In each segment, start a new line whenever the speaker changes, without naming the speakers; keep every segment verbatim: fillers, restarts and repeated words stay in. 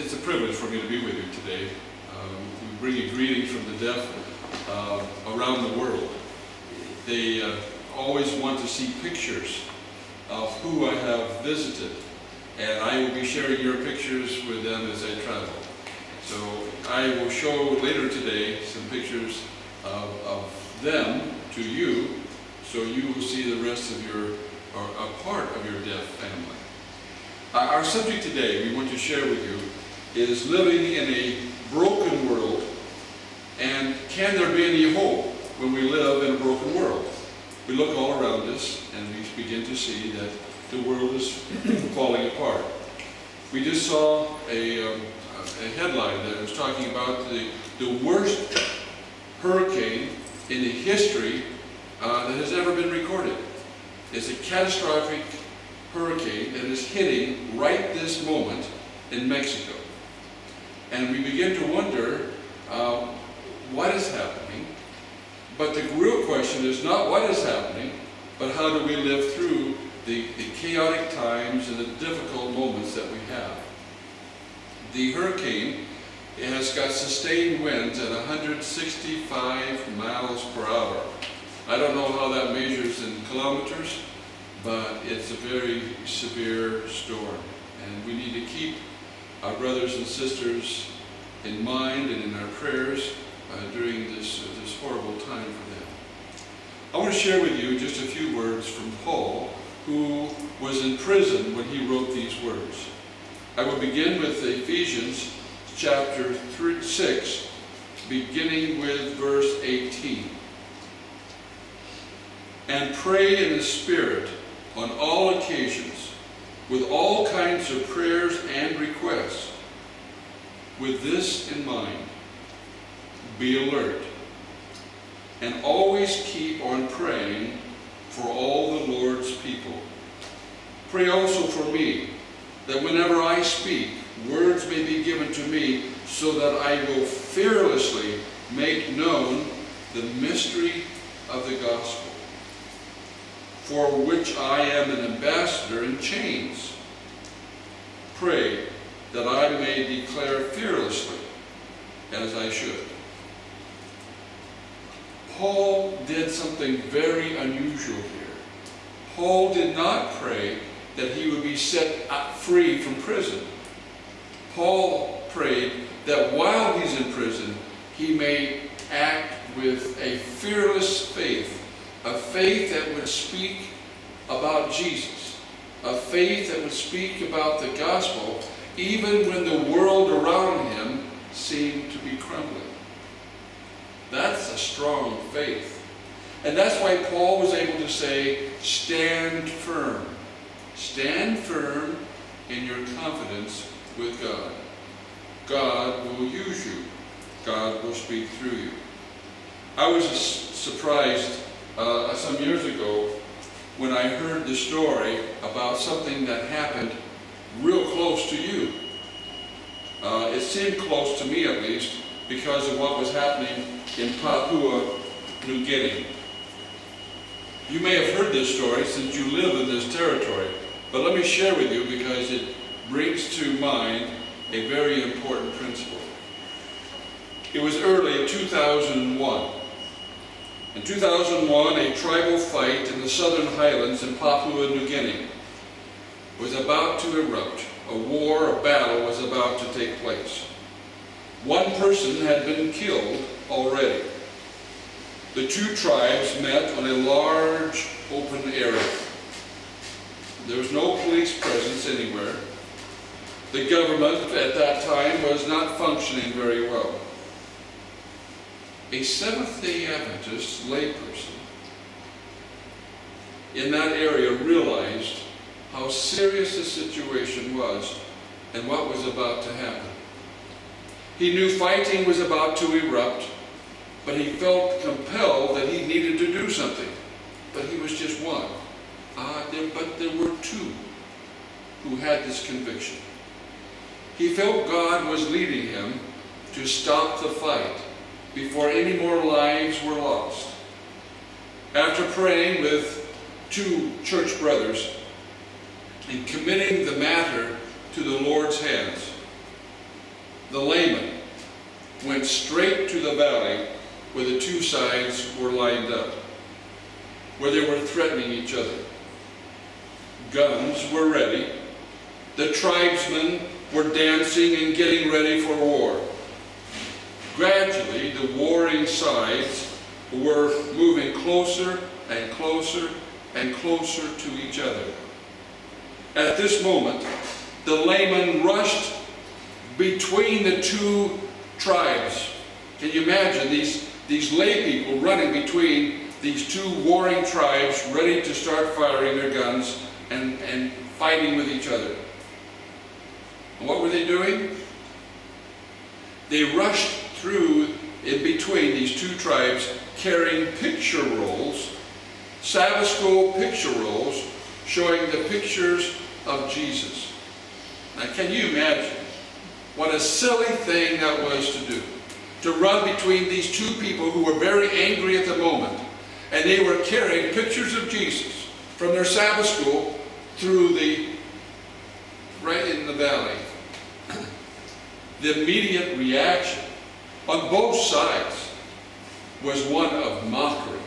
it's a privilege for me to be with you today. Um, we bring you greetings from the deaf uh, around the world. They uh, always want to see pictures of who I have visited, and I will be sharing your pictures with them as I travel. So I will show later today some pictures of, of them to you, so you will see the rest of your, or a part of your deaf family. Uh, our subject today we want to share with you is living in a broken world, and can there be any hope when we live in a broken world? We look all around us and we begin to see that the world is falling apart. We just saw a, um, a headline that was talking about the, the worst hurricane in the history uh, that has ever been recorded. It's a catastrophic hurricane that is hitting right this moment in Mexico. And we begin to wonder uh, what is happening. But the real question is not what is happening, but how do we live through the, the chaotic times and the difficult moments that we have. The hurricane has got sustained winds at one hundred sixty-five miles per hour. I don't know how that measures in kilometers, but it's a very severe storm. And we need to keep our brothers and sisters in mind and in our prayers uh, during this, uh, this horrible time for them. I want to share with you just a few words from Paul, who was in prison when he wrote these words. I will begin with Ephesians chapter six, beginning with verse eighteen. And pray in the Spirit on all occasions, with all kinds of prayers and requests. With this in mind, be alert, and always keep on praying for all the Lord's people. Pray also for me, that whenever I speak, words may be given to me, so that I will fearlessly make known the mystery of the gospel, for which I am an ambassador in chains. Pray that I may declare fearlessly, as I should. Paul did something very unusual here. Paul did not pray that he would be set free from prison. Paul prayed that while he's in prison, he may act with a fearless faith, a faith that would speak about Jesus, a faith that would speak about the gospel, even when the world around him seemed to be crumbling. That's a strong faith. And that's why Paul was able to say, stand firm. Stand firm in your confidence with God. God will use you. God will speak through you. I was surprised uh, some years ago when I heard the story about something that happened real close to you. Uh, it seemed close to me, at least, because of what was happening in Papua New Guinea. You may have heard this story since you live in this territory, but let me share with you because it brings to mind a very important principle. It was early two thousand one. In two thousand one, a tribal fight in the southern highlands in Papua New Guinea was about to erupt. A war, a battle was about to take place. One person had been killed already. The two tribes met on a large open area. There was no police presence anywhere. The government at that time was not functioning very well. A Seventh-day Adventist layperson in that area realized how serious the situation was and what was about to happen. He knew fighting was about to erupt, but he felt compelled that he needed to do something. But he was just one. Uh, there, but there were two who had this conviction. He felt God was leading him to stop the fight before any more lives were lost. After praying with two church brothers and committing the matter to the Lord's hands, the layman went straight to the valley where the two sides were lined up, where they were threatening each other. Guns were ready. The tribesmen were dancing and getting ready for war. Gradually, the warring sides were moving closer and closer and closer to each other. At this moment, the layman rushed between the two tribes. Can you imagine these, these lay people running between these two warring tribes, ready to start firing their guns and, and fighting with each other? And what were they doing? They rushed through in between these two tribes, carrying picture rolls, Sabbath school picture rolls, showing the pictures of Jesus. Now, can you imagine what a silly thing that was to do? To run between these two people who were very angry at the moment, and they were carrying pictures of Jesus from their Sabbath school through the, right in the valley. The immediate reaction on both sides was one of mockery.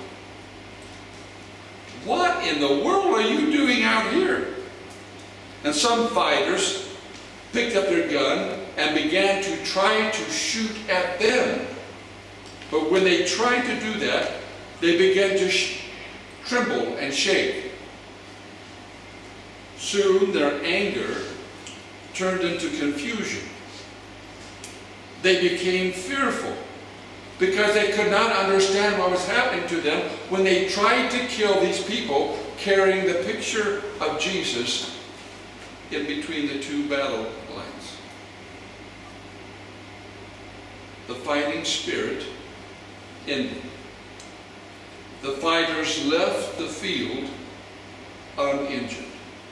What in the world are you doing out here? And some fighters picked up their gun and began to try to shoot at them. But when they tried to do that, they began to sh tremble and shake. Soon their anger turned into confusion. They became fearful because they could not understand what was happening to them when they tried to kill these people carrying the picture of Jesus in between the two battle lines. The fighting spirit ended. The fighters left the field uninjured.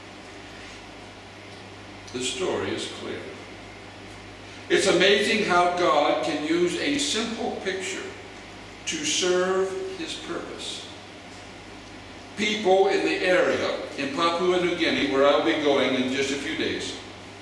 The story is clear. It's amazing how God can use a simple picture to serve His purpose. People in the area in Papua New Guinea, where I'll be going in just a few days,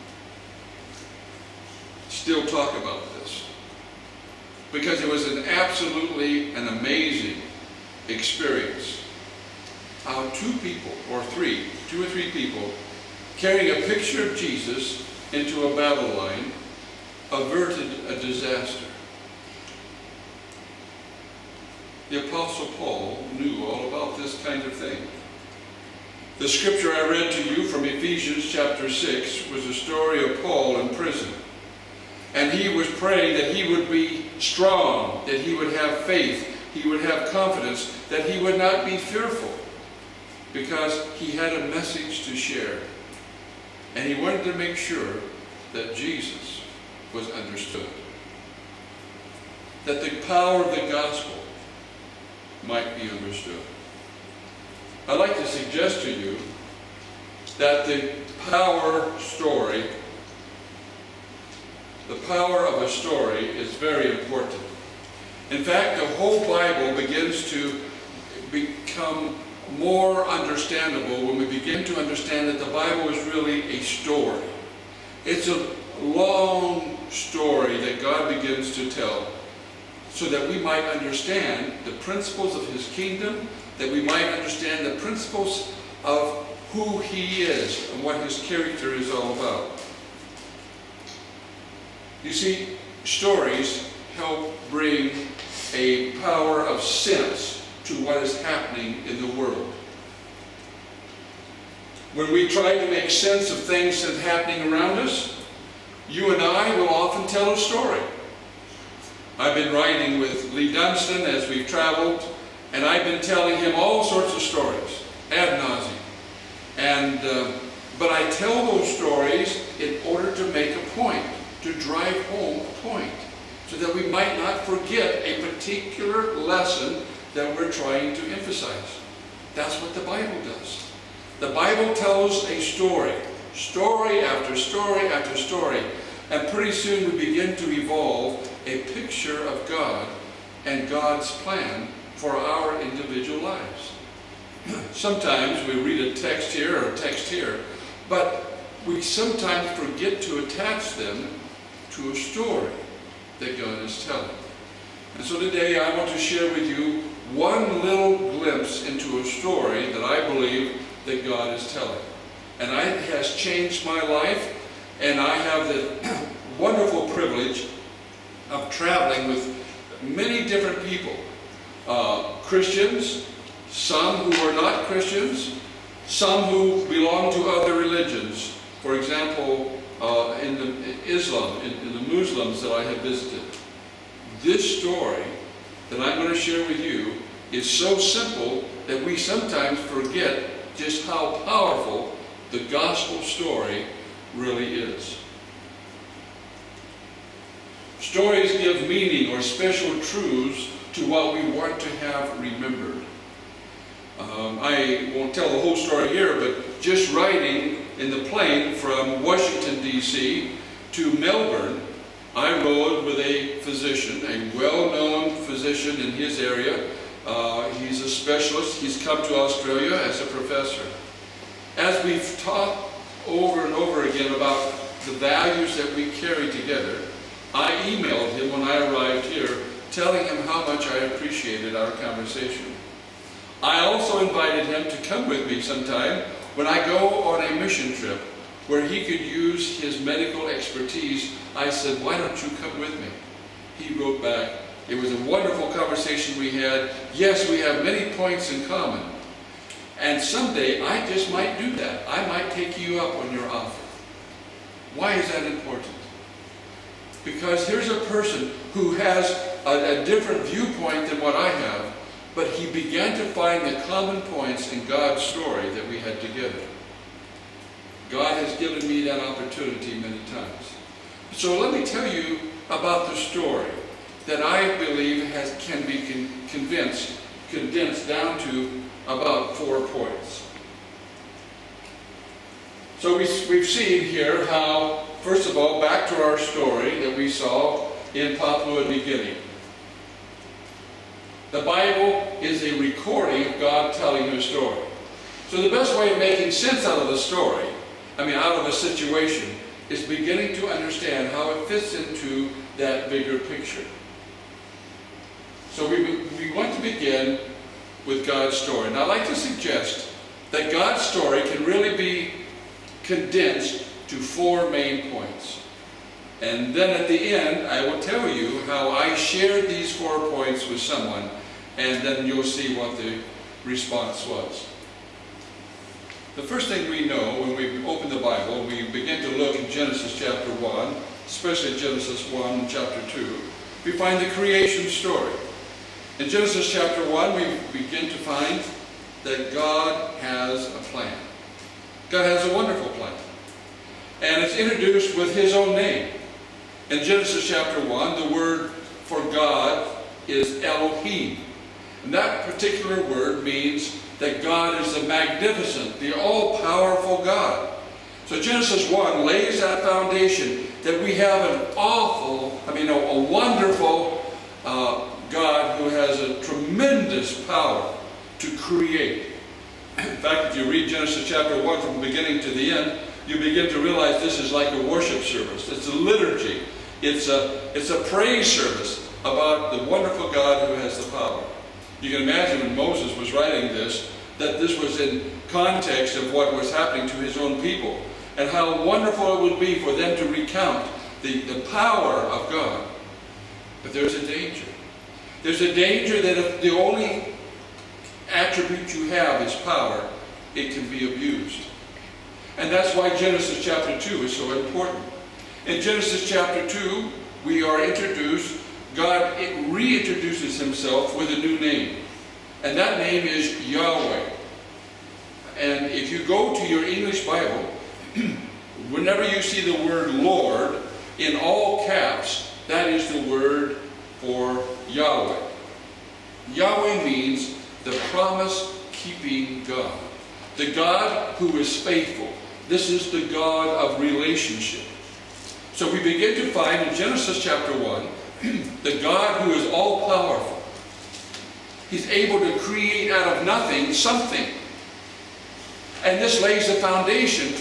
still talk about this. Because it was an absolutely an amazing experience. How two people, or three, two or three people, carrying a picture of Jesus into a battle line, averted a disaster. The Apostle Paul knew all about this kind of thing. The scripture I read to you from Ephesians chapter six was a story of Paul in prison. And he was praying that he would be strong, that he would have faith, he would have confidence, that he would not be fearful, because he had a message to share. And he wanted to make sure that Jesus was understood, that the power of the gospel might be understood. I'd like to suggest to you that the power story, the power of a story is very important. In fact, the whole Bible begins to become more understandable when we begin to understand that the Bible is really a story. It's a long story that God begins to tell, so that we might understand the principles of His kingdom, that we might understand the principles of who He is and what His character is all about. You see, stories help bring a power of sense to what is happening in the world. When we try to make sense of things that are happening around us, you and I will often tell a story. I've been riding with Lee Dunstan as we've traveled, and I've been telling him all sorts of stories, ad nauseum. And, uh, but I tell those stories in order to make a point, to drive home a point, so that we might not forget a particular lesson that we're trying to emphasize. That's what the Bible does. The Bible tells a story, story after story after story, and pretty soon we begin to evolve a picture of God and God's plan for our individual lives. Sometimes we read a text here or a text here, but we sometimes forget to attach them to a story that God is telling. And so today I want to share with you one little glimpse into a story that I believe that God is telling. And it has changed my life, and I have the wonderful privilege of traveling with many different people. Uh, Christians, some who are not Christians, some who belong to other religions. For example, uh, in, the, in Islam, in, in the Muslims that I have visited. This story that I'm going to share with you is so simple that we sometimes forget just how powerful the gospel story really is. Stories give meaning or special truths to what we want to have remembered. Um, I won't tell the whole story here, but just riding in the plane from Washington, D C to Melbourne, I rode with a physician, a well-known physician in his area. Uh, he's a specialist. He's come to Australia as a professor. As we've talked over and over again about the values that we carry together, I emailed him when I arrived here, telling him how much I appreciated our conversation. I also invited him to come with me sometime when I go on a mission trip where he could use his medical expertise. I said, why don't you come with me? He wrote back, it was a wonderful conversation we had. Yes, we have many points in common. And someday I just might do that. I might take you up on your offer. Why is that important? Because here's a person who has a, a different viewpoint than what I have, but he began to find the common points in God's story that we had together. God has given me that opportunity many times. So let me tell you about the story that I believe has, can be con convinced, condensed down to about four points. So we, we've seen here how, first of all, back to our story that we saw in Papua New Guinea. The Bible is a recording of God telling a story. So the best way of making sense out of the story, I mean out of a situation, is beginning to understand how it fits into that bigger picture. So we, we want to begin with God's story. And I'd like to suggest that God's story can really be condensed to four main points. And then at the end, I will tell you how I shared these four points with someone, and then you'll see what the response was. The first thing we know when we open the Bible, we begin to look in Genesis chapter one, especially Genesis one and chapter two, we find the creation story. In Genesis chapter one, we begin to find that God has a plan. God has a wonderful plan. And it's introduced with His own name. In Genesis chapter one, the word for God is Elohim. And that particular word means that God is the magnificent, the all-powerful God. So Genesis one lays that foundation that we have an awful, I mean a, a wonderful uh, God who has a tremendous power to create. In fact, if you read Genesis chapter one from the beginning to the end, you begin to realize this is like a worship service. It's a liturgy. It's a, it's a praise service about the wonderful God who has the power. You can imagine when Moses was writing this, that this was in context of what was happening to his own people, and how wonderful it would be for them to recount the, the power of God. But there's a danger. There's a danger that if the only attribute you have is power, it can be abused. And that's why Genesis chapter two is so important. In Genesis chapter two, we are introduced, God reintroduces Himself with a new name. And that name is Yahweh. And if you go to your English Bible, whenever you see the word Lord, in all caps, that is the word for Yahweh. Yahweh means the promise-keeping God. The God who is faithful. This is the God of relationship. So we begin to find in Genesis chapter one, the God who is all-powerful. He's able to create out of nothing something. And this lays the foundation for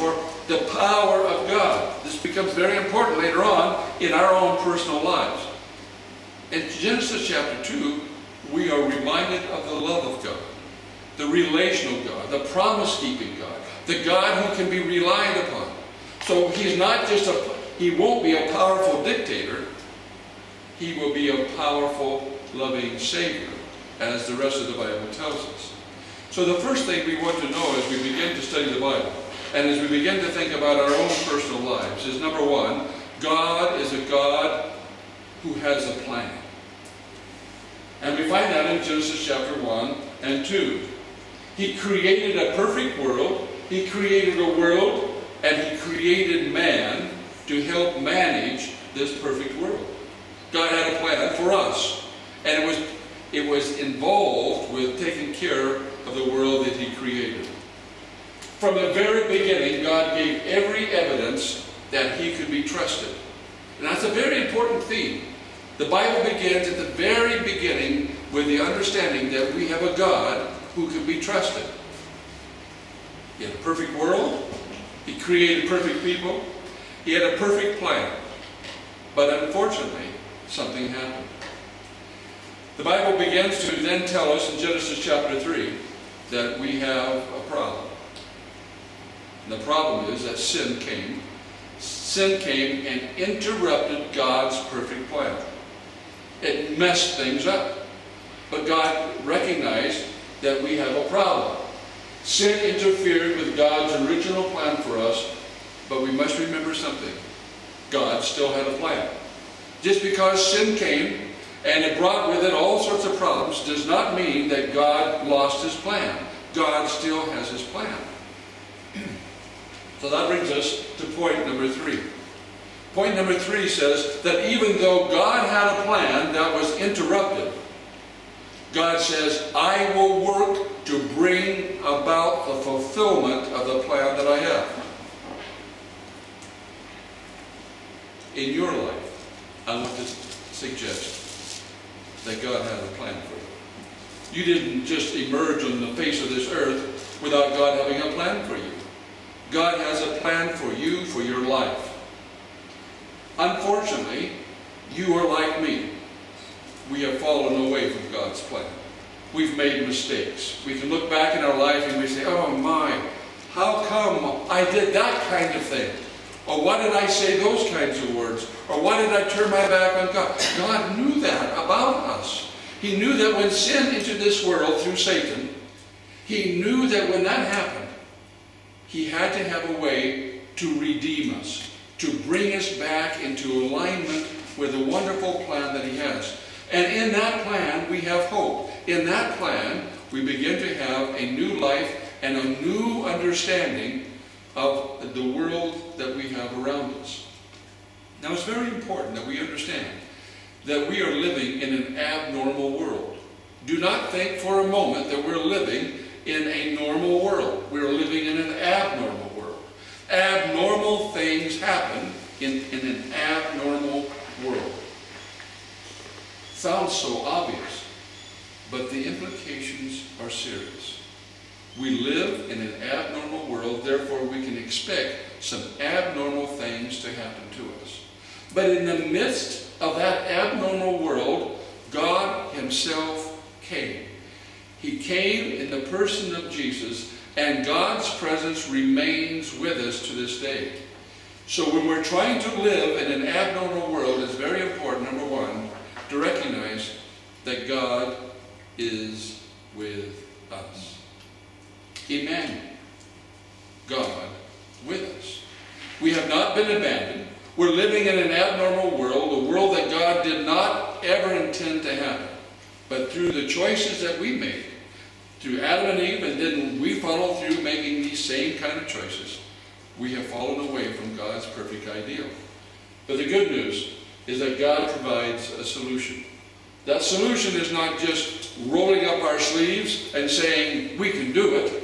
the power of God. This becomes very important later on in our own personal lives. In Genesis chapter two, we are reminded of the love of God, the relational God, the promise-keeping God, the God who can be relied upon. So he's not just a, he won't be a powerful dictator. He will be a powerful, loving Savior, as the rest of the Bible tells us. So the first thing we want to know as we begin to study the Bible, and as we begin to think about our own personal lives, is number one, God is a God who has a plan. And we find that in Genesis chapter one and two. He created a perfect world. He created a world, and he created man to help manage this perfect world. God had a plan for us, and it was, it was involved with taking care of the world that he created. From the very beginning, God gave every evidence that he could be trusted. And that's a very important theme. The Bible begins at the very beginning with the understanding that we have a God who can be trusted. He had a perfect world. He created perfect people. He had a perfect plan. But unfortunately, something happened. The Bible begins to then tell us in Genesis chapter three that we have a problem. And the problem is that sin came. Sin came and interrupted God's perfect plan. It messed things up. But God recognized that we have a problem. Sin interfered with God's original plan for us, but we must remember something. God still had a plan. Just because sin came and it brought with it all sorts of problems does not mean that God lost his plan. God still has his plan. So that brings us to point number three. Point number three says that even though God had a plan that was interrupted, God says, I will work to bring about the fulfillment of the plan that I have. In your life, I want to suggest that God had a plan for you. You didn't just emerge on the face of this earth without God having a plan for you. God has a plan for you, for your life. Unfortunately, you are like me. We have fallen away from God's plan. We've made mistakes. We can look back in our life and we say, oh my, how come I did that kind of thing? Or why did I say those kinds of words? Or why did I turn my back on God? God knew that about us. He knew that when sin entered this world through Satan, he knew that when that happened, he had to have a way to redeem us, to bring us back into alignment with the wonderful plan that he has. And in that plan, we have hope. In that plan, we begin to have a new life and a new understanding of the world that we have around us. Now, it's very important that we understand that we are living in an abnormal world. Do not think for a moment that we're living in a normal world. We're living in an abnormal world. Abnormal things happen in, in an abnormal world. Sounds so obvious, but the implications are serious. We live in an abnormal world, therefore we can expect some abnormal things to happen to us. But in the midst of that abnormal world, God himself came. He came in the person of Jesus, and God's presence remains with us to this day. So when we're trying to live in an abnormal world, it's very important, number one, to recognize that God is with us. Emmanuel, God with us. We have not been abandoned. We're living in an abnormal world, a world that God did not ever intend to happen. But through the choices that we made, through Adam and Eve, and then we follow through making these same kind of choices, we have fallen away from God's perfect ideal. But the good news is that God provides a solution. That solution is not just rolling up our sleeves and saying, we can do it.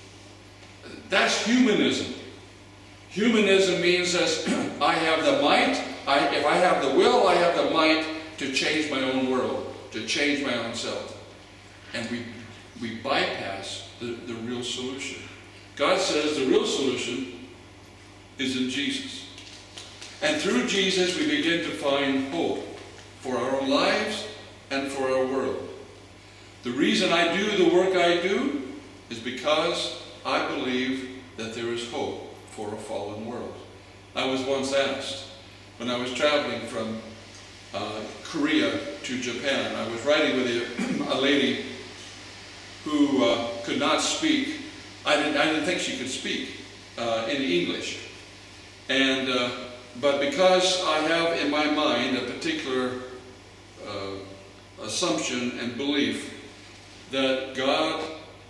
That's humanism. Humanism means that I have the might, I, if I have the will, I have the might to change my own world, to change my own self. And we, we bypass the, the real solution. God says the real solution is in Jesus. And through Jesus, we begin to find hope for our own lives and for our world. The reason I do the work I do is because I believe that there is hope for a fallen world. I was once asked, when I was traveling from uh, Korea to Japan, I was riding with a, a lady who uh, could not speak. I didn't, I didn't think she could speak uh, in English. And, uh, but because I have in my mind a particular uh, assumption and belief that God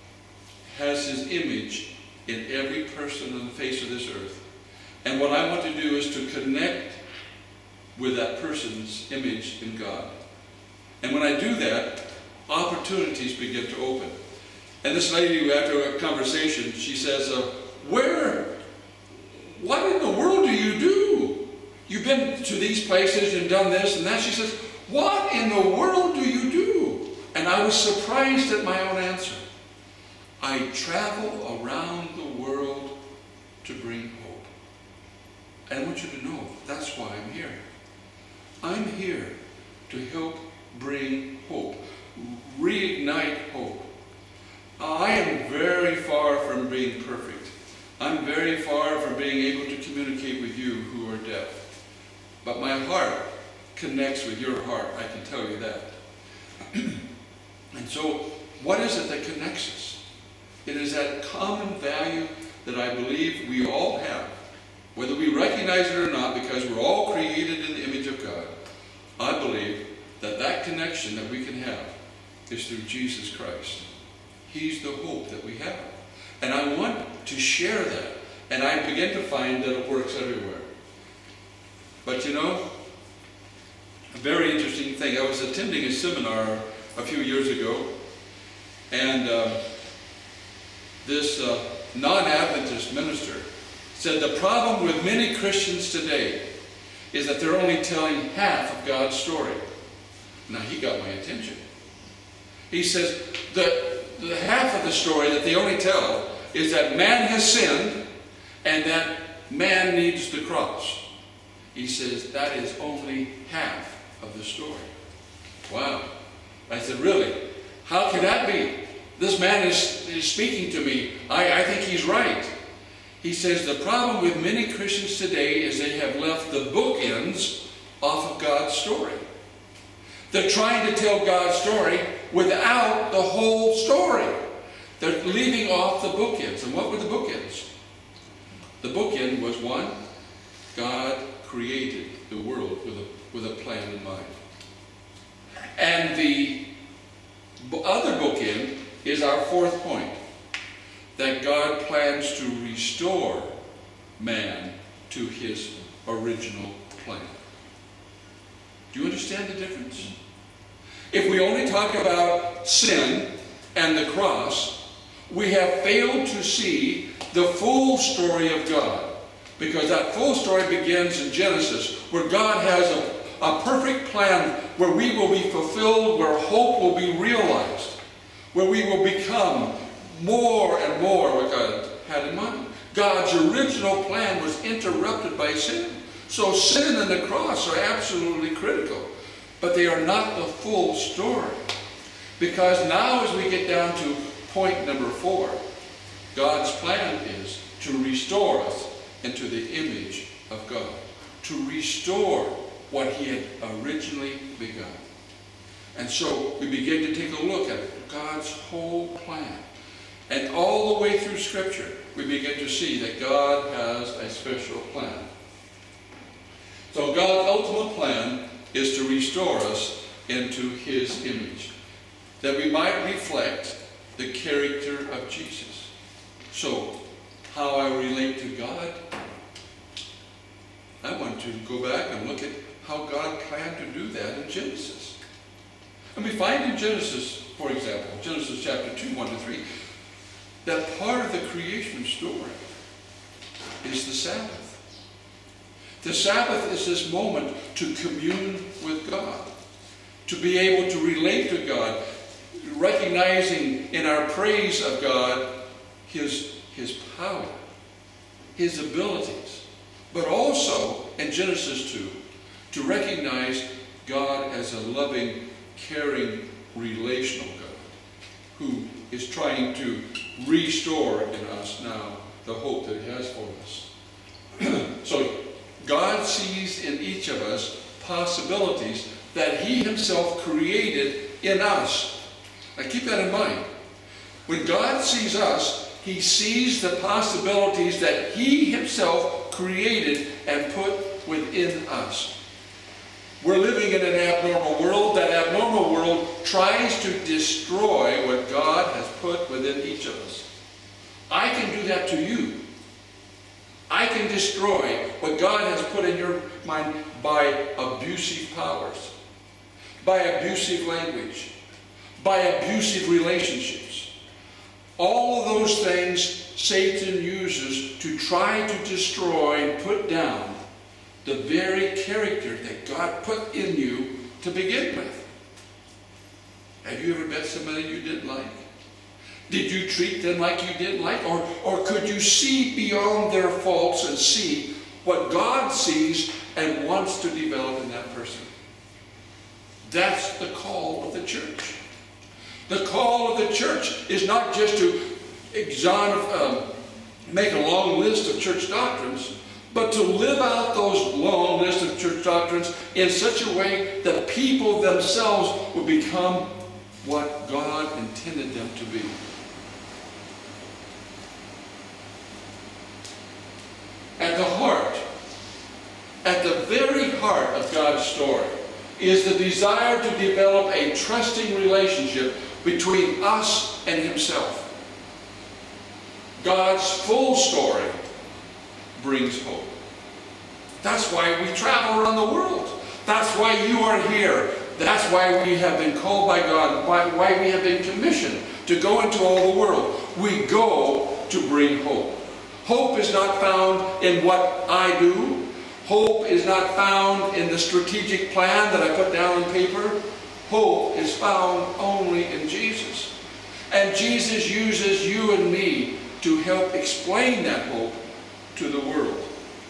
has His image in every person on the face of this earth. And what I want to do is to connect with that person's image in God. And when I do that, opportunities begin to open. And this lady, after a conversation, she says, uh, where, what in the world do you do? You've been to these places and done this and that. She says, what in the world do you do? And I was surprised at my own answer. I travel around the world to bring hope. And I want you to know, that's why I'm here. I'm here to help bring hope, reignite hope. I am very far from being perfect. I'm very far from being able to communicate with you who are deaf. But my heart connects with your heart, I can tell you that. And so, what is it that connects us? It is that common value that I believe we all have, whether we recognize it or not, because we're all created in the image of God. I believe that that connection that we can have is through Jesus Christ. He's the hope that we have. And I want to share that. And I begin to find that it works everywhere. But you know, a very interesting thing. I was attending a seminar a few years ago, and uh, this uh, non-Adventist minister said the problem with many Christians today is that they're only telling half of God's story. Now he got my attention. He says the, the half of the story that they only tell is that man has sinned and that man needs the cross. He says that is only half of the story. Wow. I said, really? How can that be? This man is, is speaking to me. I, I think he's right. He says the problem with many Christians today is they have left the bookends off of God's story. They're trying to tell God's story without the whole story. They're leaving off the bookends. And what were the bookends? The bookend was one, God created the world with a, with a plan in mind. And the other bookend is our fourth point, that God plans to restore man to his original plan. Do you understand the difference? If we only talk about sin and the cross, we have failed to see the full story of God. Because that full story begins in Genesis, where God has a, a perfect plan where we will be fulfilled, where hope will be realized, where we will become more and more what God had in mind. God's original plan was interrupted by sin. So sin and the cross are absolutely critical. But they are not the full story. Because now as we get down to point number four, God's plan is to restore us into the image of God. To restore what He had originally begun. And so we begin to take a look at God's whole plan. And all the way through Scripture, we begin to see that God has a special plan. So God's ultimate plan is to restore us into His image, that we might reflect the character of Jesus. So, how I relate to God, I want to go back and look at how God planned to do that in Genesis. And we find in Genesis, for example, Genesis chapter two, one to three, that part of the creation story is the Sabbath. The Sabbath is this moment to commune with God, to be able to relate to God, recognizing in our praise of God His, His power, His abilities, but also in Genesis two, to recognize God as a loving, caring, relational God who is trying to restore in us now the hope that He has for us. So God sees in each of us possibilities that He Himself created in us. Now keep that in mind. When God sees us, He sees the possibilities that He Himself created and put within us. We're living in an abnormal world. That abnormal world tries to destroy what God has put within each of us. I can do that to you. I can destroy what God has put in your mind by abusive powers, by abusive language, by abusive relationships. All of those things Satan uses to try to destroy and put down the very character that God put in you to begin with. Have you ever met somebody you didn't like? Did you treat them like you didn't like? Or, or could you see beyond their faults and see what God sees and wants to develop in that person? That's the call of the church. The call of the church is not just to exon, um, make a long list of church doctrines, but to live out those long lists of church doctrines in such a way that people themselves will become what God intended them to be. At the heart, at the very heart of God's story, is the desire to develop a trusting relationship between us and Himself. God's full story brings hope. That's why we travel around the world. That's why you are here. That's why we have been called by God, why, why we have been commissioned to go into all the world. We go to bring hope. Hope is not found in what I do. Hope is not found in the strategic plan that I put down on paper. Hope is found only in Jesus. And Jesus uses you and me to help explain that hope to the world.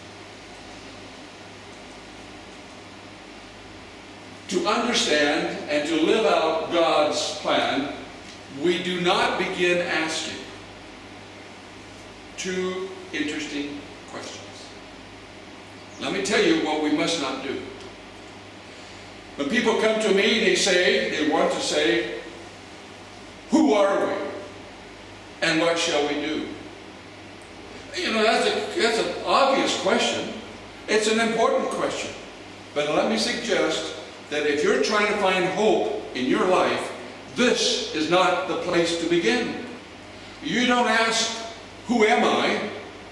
To understand and to live out God's plan, we do not begin asking two interesting questions. Let me tell you what we must not do. When people come to me, they say, they want to say, who are we? And what shall we do? You know, that's, a, that's an obvious question. It's an important question. But let me suggest that if you're trying to find hope in your life, this is not the place to begin. You don't ask, who am I?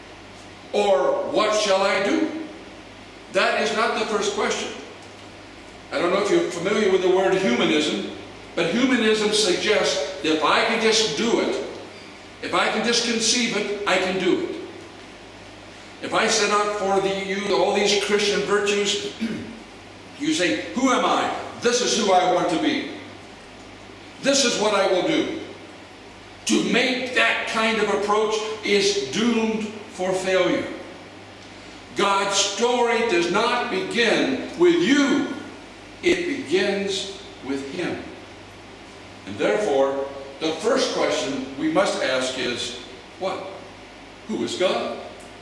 Or what shall I do? That is not the first question. I don't know if you're familiar with the word humanism, but humanism suggests that if I can just do it, if I can just conceive it, I can do it. If I set out for the, you all these Christian virtues, you say, who am I? This is who I want to be. This is what I will do. To make that kind of approach is doomed for failure. God's story does not begin with you. It begins with Him. And therefore, the first question we must ask is, what? Who is God?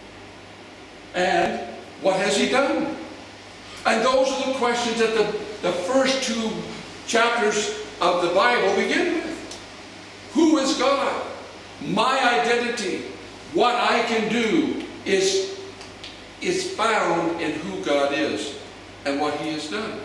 And what has He done? And those are the questions that the, the first two chapters of the Bible begin with. Who is God? My identity, what I can do, is, is found in who God is and what He has done.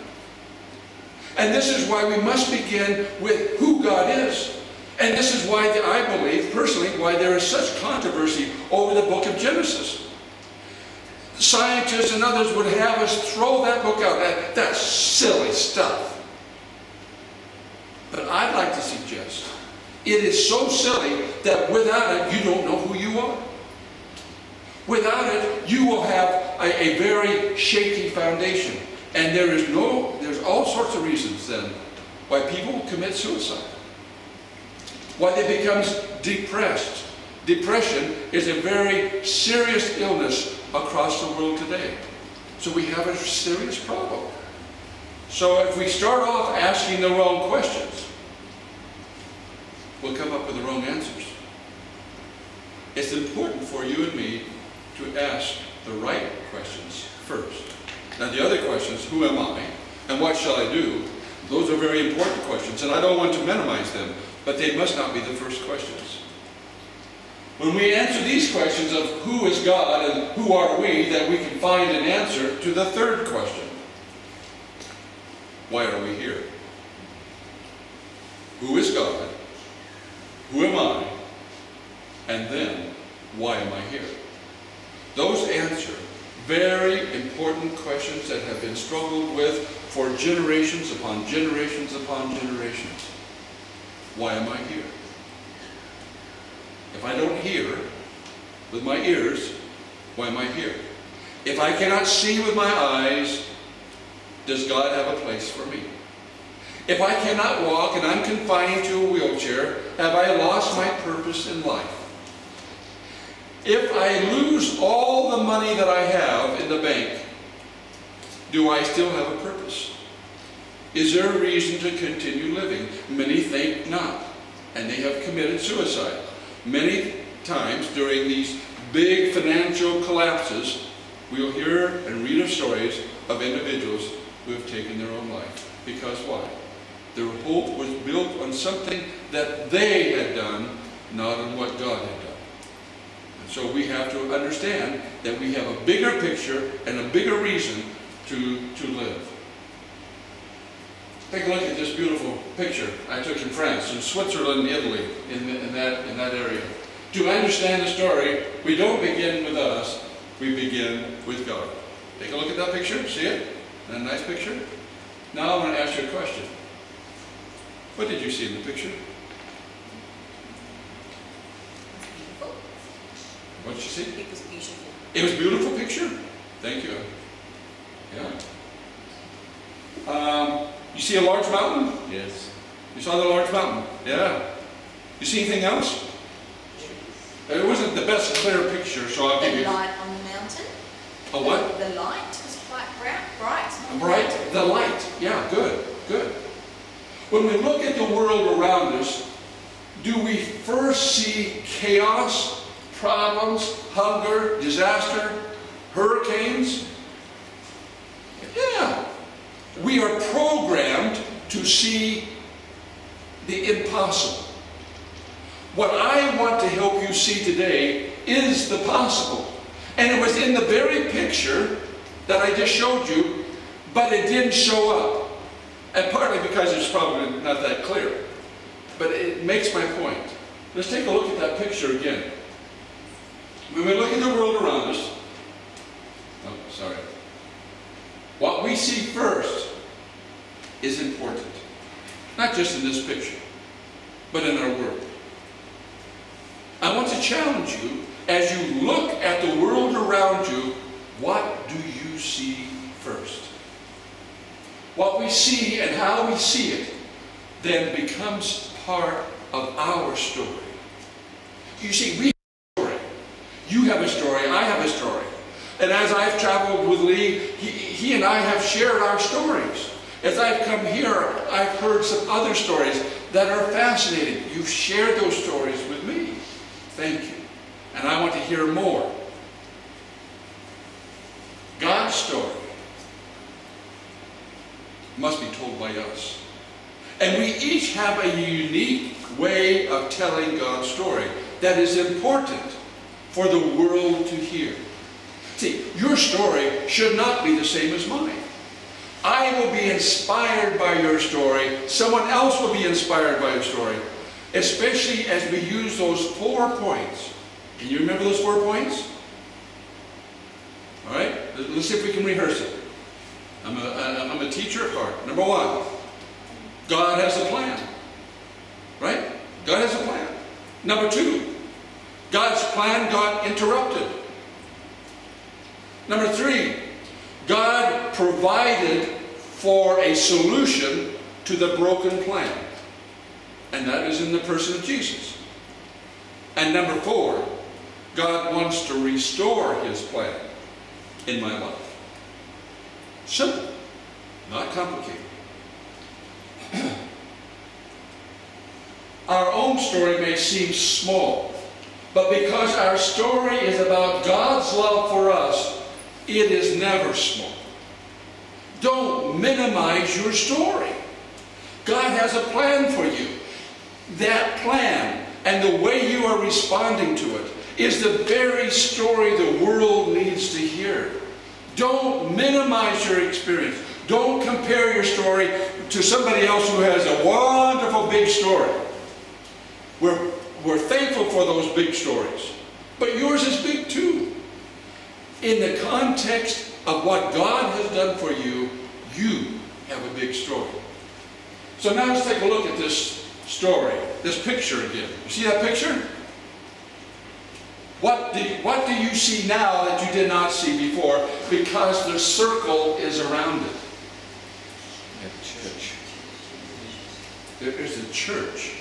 And this is why we must begin with who God is. And this is why I believe, personally, why there is such controversy over the book of Genesis. Scientists and others would have us throw that book out. That, that's silly stuff. But I'd like to suggest it is so silly that without it, you don't know who you are. Without it, you will have a, a very shaky foundation. And there is no, there's all sorts of reasons then why people commit suicide. Why they become depressed. Depression is a very serious illness across the world today. So we have a serious problem. So if we start off asking the wrong questions, we'll come up with the wrong answers. It's important for you and me to ask the right questions first. Now the other questions, who am I and what shall I do, those are very important questions, and I don't want to minimize them, but they must not be the first questions. When we answer these questions of who is God and who are we, that we can find an answer to the third question. Why are we here? Who is God? Who am I? And then, why am I here? Those answer very important questions that have been struggled with for generations upon generations upon generations. Why am I here? If I don't hear with my ears, why am I here? If I cannot see with my eyes, does God have a place for me? If I cannot walk and I'm confined to a wheelchair, have I lost my purpose in life? If I lose all the money that I have in the bank, do I still have a purpose? Is there a reason to continue living? Many think not, and they have committed suicide. Many times during these big financial collapses, we'll hear and read of stories of individuals who have taken their own life. Because why? Their hope was built on something that they had done, not on what God had done. And so we have to understand that we have a bigger picture and a bigger reason to, to live. Take a look at this beautiful picture I took in France, in Switzerland, Italy, in, the, in, that, in that area. To understand the story, we don't begin with us, we begin with God. Take a look at that picture, see it? Isn't that a nice picture? Now I want to ask you a question. What did you see in the picture? What did you see?
It was beautiful.
It was a beautiful picture? Thank you. Yeah. Um, you see a large mountain?
Yes.
You saw the large mountain? Yeah. You see anything else? It wasn't the best clear picture, so I'll give you...
The light on the mountain.
A what?
The, the light was quite bright. Bright.
Bright. The light. Yeah, good, good. When we look at the world around us, do we first see chaos, problems, hunger, disaster, hurricanes? Yeah. We are programmed to see the impossible. What I want to help you see today is the possible. And it was in the very picture that I just showed you, but it didn't show up. And partly because it's probably not that clear. But it makes my point. Let's take a look at that picture again. When we look at the world around us, oh, sorry. What we see first is important. Not just in this picture, but in our world. I want to challenge you, as you look at the world around you, what do you see first? What we see and how we see it then becomes part of our story. You see, we have a story. You have a story, I have a story. And as I've traveled with Lee, he, he and I have shared our stories. As I've come here, I've heard some other stories that are fascinating. You've shared those stories with me. Thank you. And I want to hear more. God's story must be told by us. And we each have a unique way of telling God's story that is important for the world to hear. See, your story should not be the same as mine. I will be inspired by your story. Someone else will be inspired by your story. Especially as we use those four points. Can you remember those four points? All right, let's see if we can rehearse it. I'm a, I'm a teacher at heart. Number one, God has a plan. Right? God has a plan. Number two, God's plan got interrupted. Number three, God provided for a solution to the broken plan. And that is in the person of Jesus. And number four, God wants to restore His plan in my life. Simple, not complicated. Our own story may seem small, but because our story is about God's love for us, it is never small. Don't minimize your story. God has a plan for you. That plan and the way you are responding to it is the very story the world needs to hear. Don't minimize your experience. Don't compare your story to somebody else who has a wonderful big story. We're, we're thankful for those big stories. But yours is big too. In the context of what God has done for you, you have a big story. So now let's take a look at this story, this picture again. You see that picture? What do, what do you see now that you did not see before? Because the circle is around it. A church. There is a church.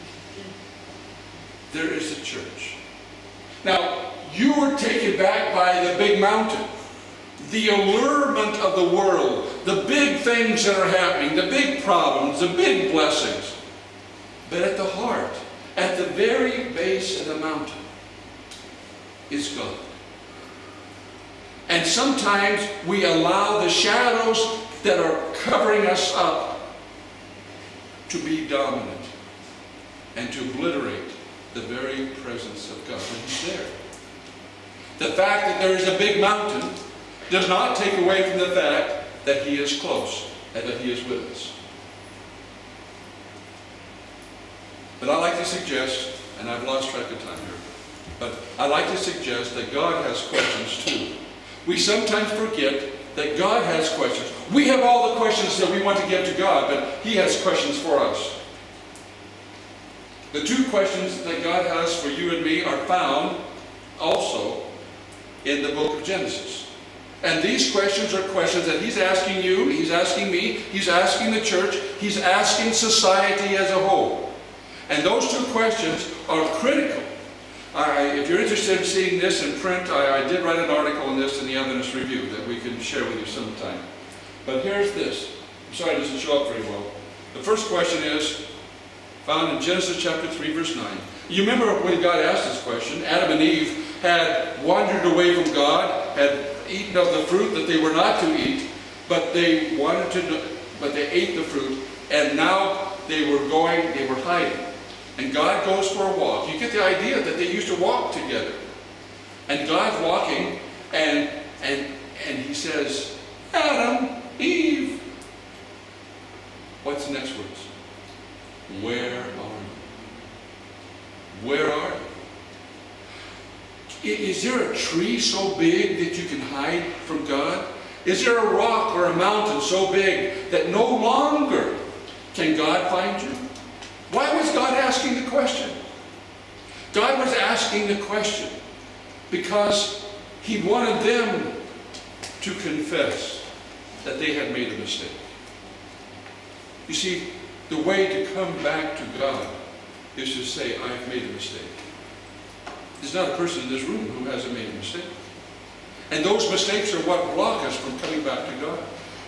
There is a church. Now, you were taken back by the big mountain. The allurement of the world, the big things that are happening, the big problems, the big blessings. But at the heart, at the very base of the mountain, is God. And sometimes we allow the shadows that are covering us up to be dominant and to obliterate the very presence of God when He's there. The fact that there is a big mountain does not take away from the fact that He is close and that He is with us. But I like to suggest, and I've lost track of time here, but I like to suggest that God has questions too. We sometimes forget that God has questions. We have all the questions that we want to give to God, but He has questions for us. The two questions that God has for you and me are found also in the book of Genesis. And these questions are questions that He's asking you, He's asking me, He's asking the church, He's asking society as a whole. And those two questions are critical. I, if you're interested in seeing this in print, I, I did write an article on this in the Evidence Review that we can share with you sometime. But here's this. I'm sorry it doesn't show up very well. The first question is found in Genesis chapter three, verse nine. You remember when God asked this question, Adam and Eve had wandered away from God, had eaten of the fruit that they were not to eat, but they wanted to, but they ate the fruit, and now they were going, they were hiding. And God goes for a walk. You get the idea that they used to walk together. And God's walking, and and and He says, Adam, Eve. What's the next words? Where are you? Where are you? Is there a tree so big that you can hide from God? Is there a rock or a mountain so big that no longer can God find you? Why was God asking the question? God was asking the question because He wanted them to confess that they had made a mistake. You see, the way to come back to God is to say, I've made a mistake. There's not a person in this room who hasn't made a mistake. And those mistakes are what block us from coming back to God.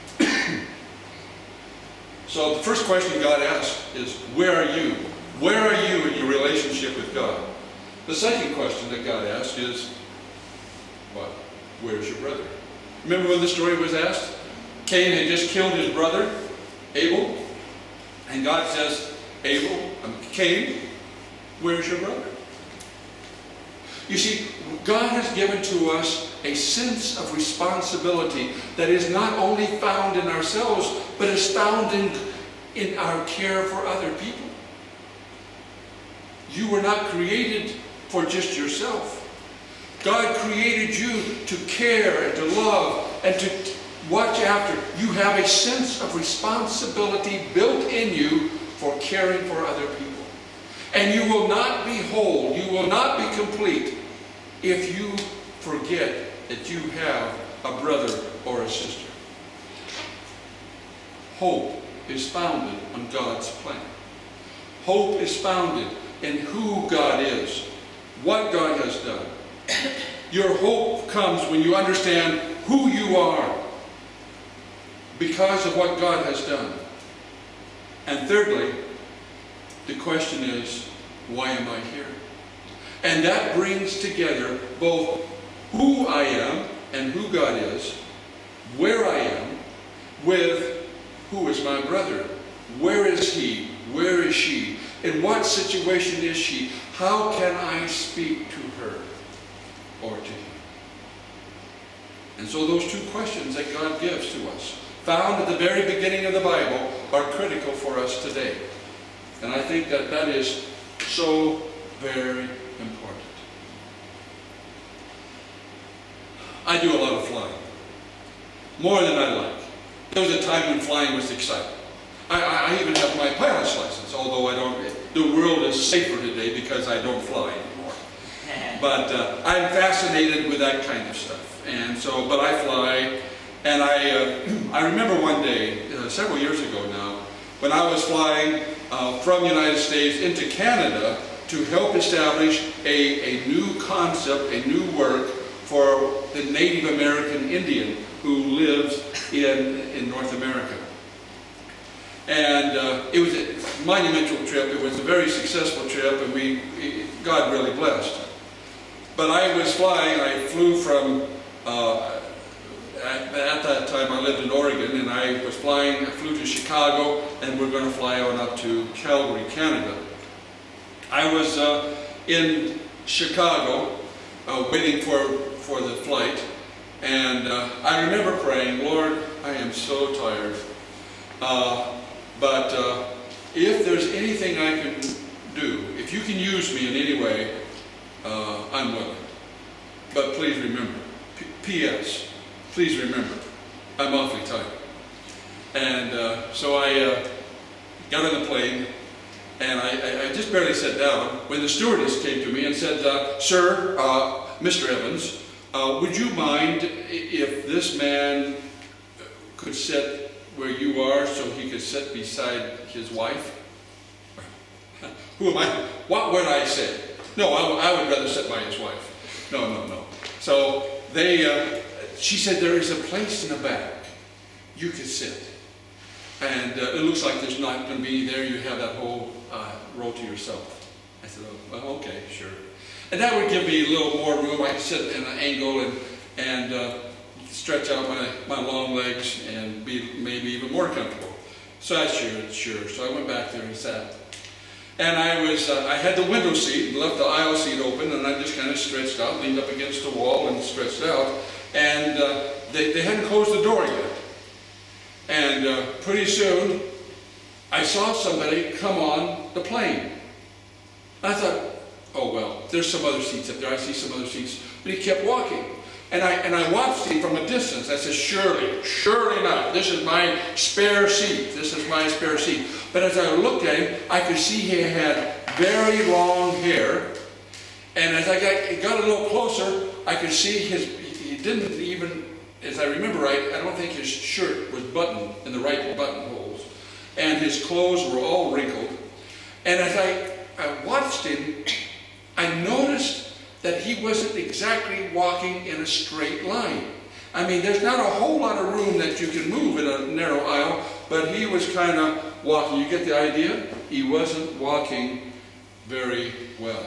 So the first question God asks is, where are you? Where are you in your relationship with God? The second question that God asks is, what? Where's your brother? Remember when the story was asked? Cain had just killed his brother, Abel. And God says, Abel, um, Cain, where's your brother? You see, God has given to us a sense of responsibility that is not only found in ourselves, but is found in, in our care for other people. You were not created for just yourself. God created you to care and to love and to watch after. You have a sense of responsibility built in you for caring for other people. And you will not be whole, you will not be complete if you forget that you have a brother or a sister. Hope is founded on God's plan. Hope is founded in who God is what God has done. Your hope comes when you understand who you are because of what God has done. And thirdly, the question is, why am I here? And that brings together both who I am and who God is, where I am, with who is my brother. Where is he? Where is she? In what situation is she? How can I speak to her or to him? And so those two questions that God gives to us, found at the very beginning of the Bible, are critical for us today. And I think that that is so very important. I do a lot of flying, more than I like. There was a time when flying was exciting. I, I, I even have my pilot's license, although I don't. The world is safer today because I don't fly anymore. But uh, I'm fascinated with that kind of stuff, and so. But I fly, and I uh, I remember one day, uh, several years ago now, when I was flying uh, from the United States into Canada to help establish a, a new concept, a new work for the Native American Indian who lives in, in North America. And uh, it was a monumental trip. It was a very successful trip, and we, God really blessed. But I was flying, I flew from, uh, at, at that time I lived in Oregon, and I was flying, I flew to Chicago, and we're going to fly on up to Calgary, Canada. I was uh, in Chicago, uh, waiting for, for the flight, and uh, I remember praying, Lord, I am so tired. Uh, but uh, if there's anything I can do, if you can use me in any way, uh, I'm willing. But please remember, P S, please remember, I'm awfully tired. And uh, so I uh, got on the plane, and I, I just barely sat down when the stewardess came to me and said, uh, Sir, uh, Mister Evans, uh, would you mind if this man could sit where you are so he could sit beside his wife? Who am I? What would I say? No, I, I would rather sit by his wife. No, no, no. So they, uh, she said, there is a place in the back. You could sit. And uh, it looks like there's not going to be there. You have that whole uh, row to yourself. I said, oh, well, okay, sure. And that would give me a little more room. I could sit in an angle and, and uh, stretch out my, my long legs and be maybe even more comfortable. So I sure, sure. So I went back there and sat. And I was, uh, I had the window seat and left the aisle seat open, and I just kind of stretched out, leaned up against the wall and stretched out. And uh, they, they hadn't closed the door yet. And uh, pretty soon, I saw somebody come on the plane. I thought, oh well, there's some other seats up there. I see some other seats. But he kept walking. And I, and I watched him from a distance. I said, surely, surely not. This is my spare seat. This is my spare seat. But as I looked at him, I could see he had very long hair. And as I got, got a little closer, I could see his, he didn't even, as I remember right, I don't think his shirt was buttoned in the right buttonholes. And his clothes were all wrinkled. And as I, I watched him, I noticed that he wasn't exactly walking in a straight line. I mean, there's not a whole lot of room that you can move in a narrow aisle, but he was kind of walking. You get the idea? He wasn't walking very well.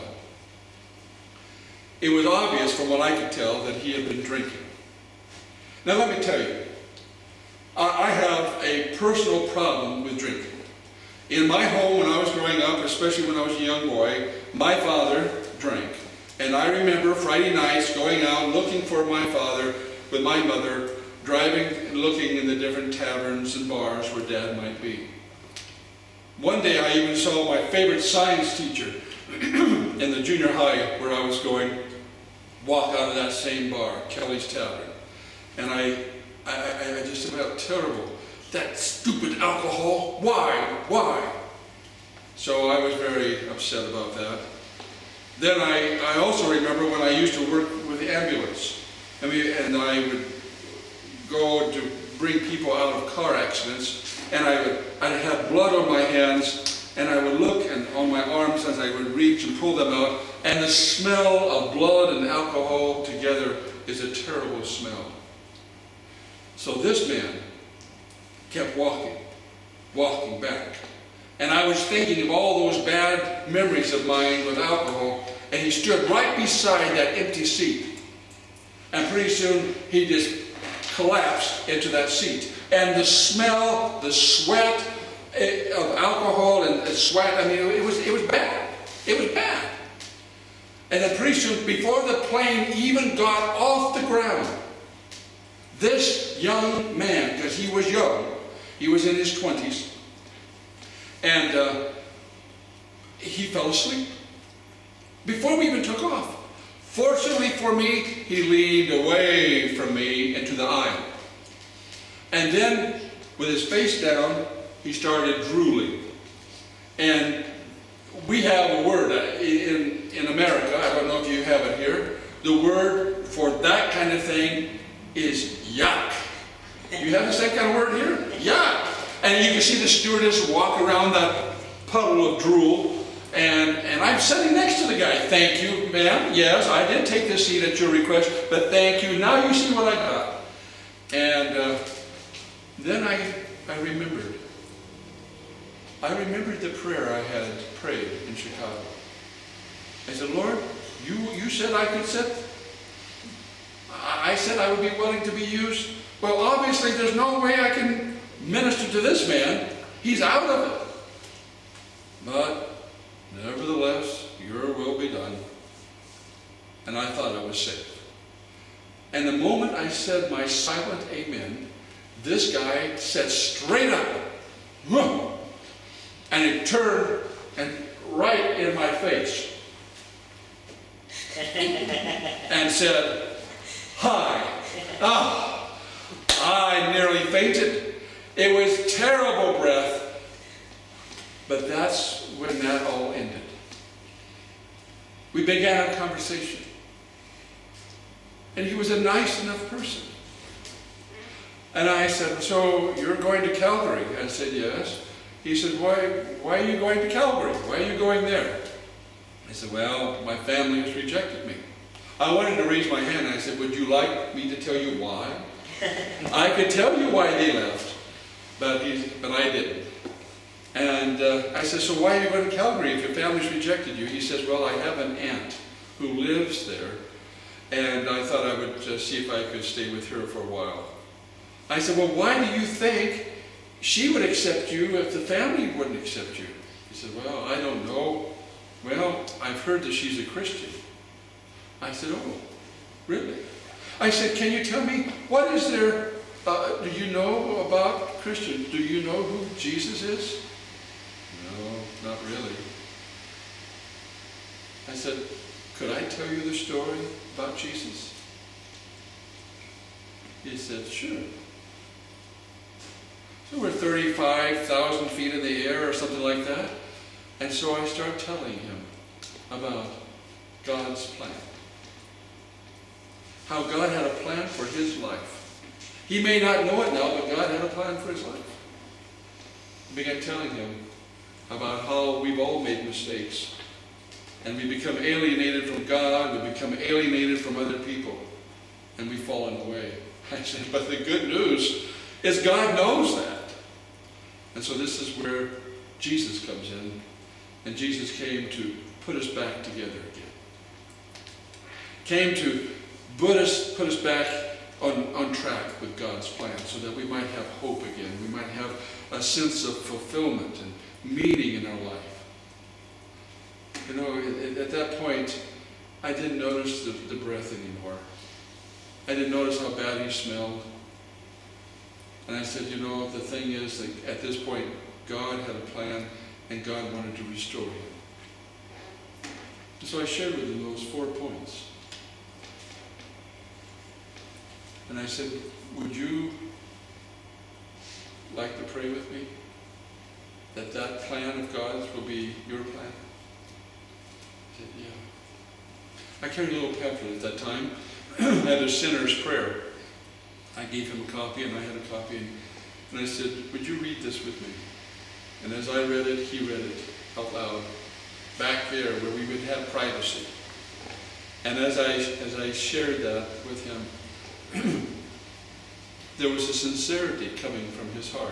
It was obvious from what I could tell that he had been drinking. Now let me tell you, I have a personal problem with drinking. In my home when I was growing up, especially when I was a young boy, my father drank. And I remember Friday nights going out looking for my father with my mother, driving and looking in the different taverns and bars where Dad might be. One day I even saw my favorite science teacher in the junior high where I was going walk out of that same bar, Kelly's Tavern. And I, I, I just felt terrible. That stupid alcohol, why, why? So I was very upset about that. Then I, I also remember when I used to work with the ambulance. I mean, and I would go to bring people out of car accidents, and I would I'd have blood on my hands, and I would look and on my arms as I would reach and pull them out, and the smell of blood and alcohol together is a terrible smell. So this man kept walking, walking back. And I was thinking of all those bad memories of mine with alcohol, and he stood right beside that empty seat. And pretty soon he just collapsed into that seat. And the smell, the sweat of alcohol and sweat, I mean, it was, it was bad. It was bad. And then pretty soon, before the plane even got off the ground, this young man, because he was young, he was in his twenties, and uh, he fell asleep before we even took off. Fortunately for me, he leaned away from me into the aisle. And then, with his face down, he started drooling. And we have a word in, in America, I don't know if you have it here, the word for that kind of thing is yuck. You have the same kind of word here? Yuck. And you can see the stewardess walk around that puddle of drool, and, and I'm sitting next to the guy. Thank you, ma'am. Yes, I did take this seat at your request, but thank you. Now you see what I got. And uh, then I, I remembered. I remembered the prayer I had prayed in Chicago. I said, Lord, you, you said I could sit. I said I would be willing to be used. Well, obviously there's no way I can minister to this man. He's out of it. But nevertheless, your will be done. And I thought I was safe. And the moment I said my silent amen, this guy sat straight up. Whoa. And he turned and right in my face and said, hi. Ah, I nearly fainted. It was terrible breath. But that's when that all ended. We began a conversation. And he was a nice enough person. And I said, so you're going to Calgary? I said, yes. He said, why, why are you going to Calgary? Why are you going there? I said, well, my family has rejected me. I wanted to raise my hand. I said, would you like me to tell you why? I could tell you why they left, but, he, but I didn't. And uh, I said, so why are you going to Calgary if your family's rejected you? He says, well, I have an aunt who lives there, and I thought I would uh, see if I could stay with her for a while. I said, well, why do you think she would accept you if the family wouldn't accept you? He said, well, I don't know. Well, I've heard that she's a Christian. I said, oh, really? I said, can you tell me, what is there, uh, do you know about Christians? Do you know who Jesus is? No, not really. I said, could I tell you the story about Jesus? He said, sure. So we're thirty-five thousand feet in the air or something like that. And so I start telling him about God's plan. How God had a plan for his life. He may not know it now, but God had a plan for his life. I began telling him about how we've all made mistakes. And we become alienated from God, we become alienated from other people. And we've fallen away. I said, but the good news is God knows that. And so this is where Jesus comes in. And Jesus came to put us back together again. Came to put us, put us back on, on track with God's plan so that we might have hope again. We might have a sense of fulfillment and meaning in our life. You know, at, at that point, I didn't notice the, the breath anymore. I didn't notice how bad he smelled. And I said, you know, the thing is that at this point, God had a plan and God wanted to restore him. And so I shared with him those four points. And I said, would you like to pray with me? That that plan of God's will be your plan? I said, yeah. I carried a little pamphlet at that time. I had a sinner's prayer. I gave him a copy and I had a copy. And, and I said, would you read this with me? And as I read it, he read it out loud, back there where we would have privacy. And as I, as I shared that with him, there was a sincerity coming from his heart.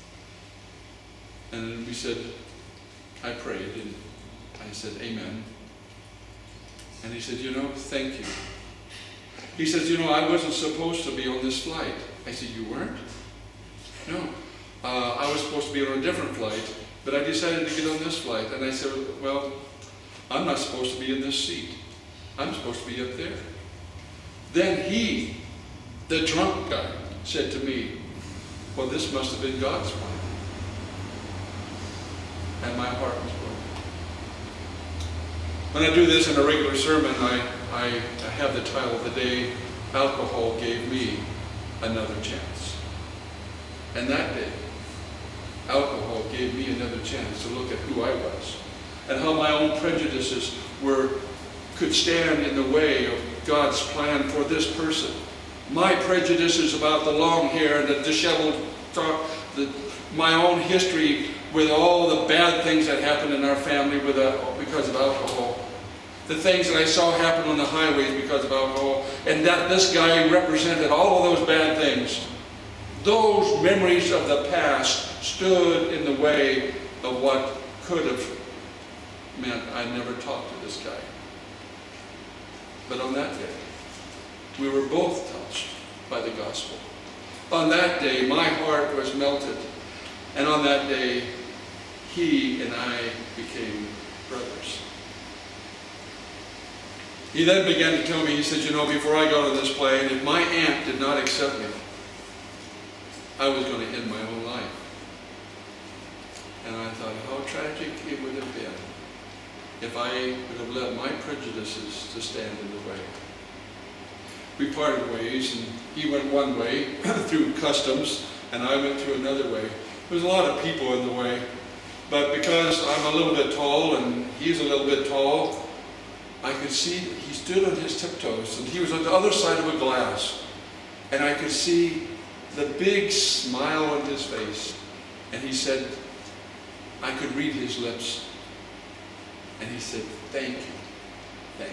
And then we said, I prayed, and I said, amen. And he said, you know, thank you. He says, you know, I wasn't supposed to be on this flight. I said, you weren't? No. Uh, I was supposed to be on a different flight, but I decided to get on this flight. And I said, well, I'm not supposed to be in this seat. I'm supposed to be up there. Then he, the drunk guy, said to me, well, this must have been God's plan. And my heart was broken. When I do this in a regular sermon, I, I, I have the title of the day, Alcohol Gave Me Another Chance. And that day, alcohol gave me another chance to look at who I was and how my own prejudices were, could stand in the way of God's plan for this person. My prejudices about the long hair and the disheveled talk, the, my own history with all the bad things that happened in our family with a, because of alcohol. The things that I saw happen on the highways because of alcohol, and that this guy represented all of those bad things. Those memories of the past stood in the way of what could have meant I never talked to this guy. But on that day, we were both touched by the gospel. On that day, my heart was melted. And on that day, he and I became brothers. He then began to tell me, he said, you know, before I got on this plane, if my aunt did not accept me, I was going to end my own life. And I thought how tragic it would have been if I would have let my prejudices to stand in the way. We parted ways, and he went one way through customs, and I went through another way. There was a lot of people in the way, but because I'm a little bit tall and he's a little bit tall, I could see he stood on his tiptoes, and he was on the other side of a glass, and I could see the big smile on his face, and he said, I could read his lips, and he said, thank you, thank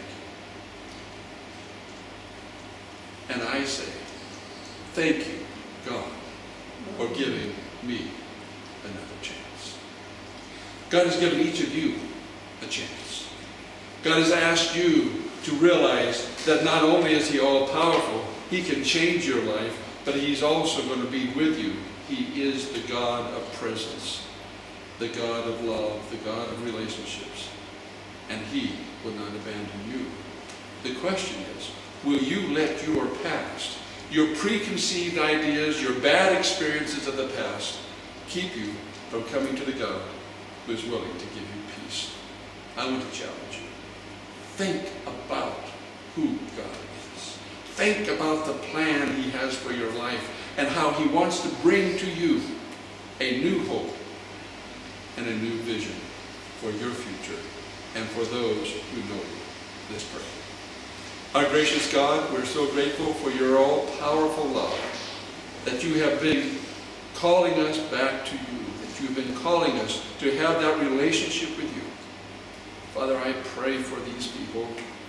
you. And I say, thank you, God, for giving me another chance. God has given each of you a chance. God has asked you to realize that not only is he all-powerful, he can change your life, but he's also going to be with you. He is the God of presence, the God of love, the God of relationships, and he will not abandon you. The question is, will you let your past, your preconceived ideas, your bad experiences of the past, keep you from coming to the God who is willing to give you peace? I want to challenge you. Think about who God is. Think about the plan he has for your life and how he wants to bring to you a new hope and a new vision for your future and for those who know you. Let's pray. Our gracious God, we're so grateful for your all-powerful love, that you have been calling us back to you, that you've been calling us to have that relationship with you. Father, I pray for these people,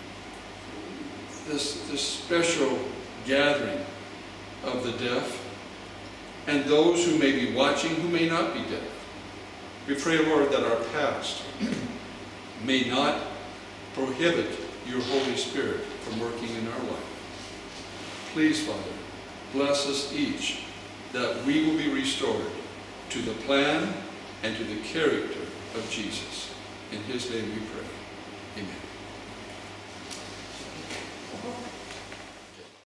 this, this special gathering of the deaf, and those who may be watching who may not be deaf. We pray, Lord, that our past may not prohibit your Holy Spirit from working in our life. Please, Father, bless us each, that we will be restored to the plan and to the character of Jesus. In his name we pray.